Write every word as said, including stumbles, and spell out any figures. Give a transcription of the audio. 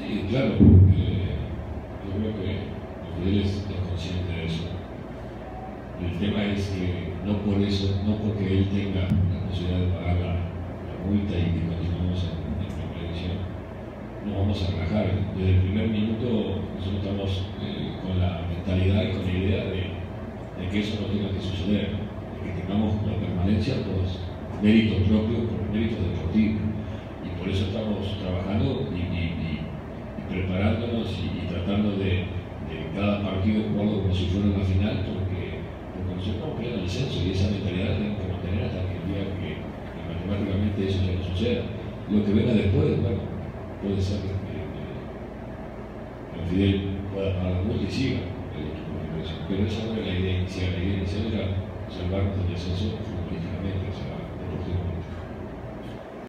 Sí, claro, eh, yo creo que Fidel es, es consciente de eso. El tema es que no por eso, no porque él tenga la posibilidad de pagar la, la multa y que continuamos en, en primera división, no vamos a relajar. Desde el primer minuto nosotros estamos eh, con la mentalidad y con la idea de, de que eso no tenga que suceder, de que tengamos la permanencia por los méritos propios, por los méritos deportivos. Y por eso estamos trabajando y, y, y, y preparándonos y, y tratando de, de cada partido jugarlo como si fuera una final, porque, porque nosotros estamos peleando el censo y esa mentalidad la tenemos que mantener hasta que el día que, que matemáticamente eso ya no suceda. Lo que venga después, bueno, puede ser que, que, que Fidel pueda pagar la multa y siga el equipo de inversión, pero esa no era la idea inicial. La idea inicial era salvarnos del descenso futbolísticamente, o sea, deportivamente.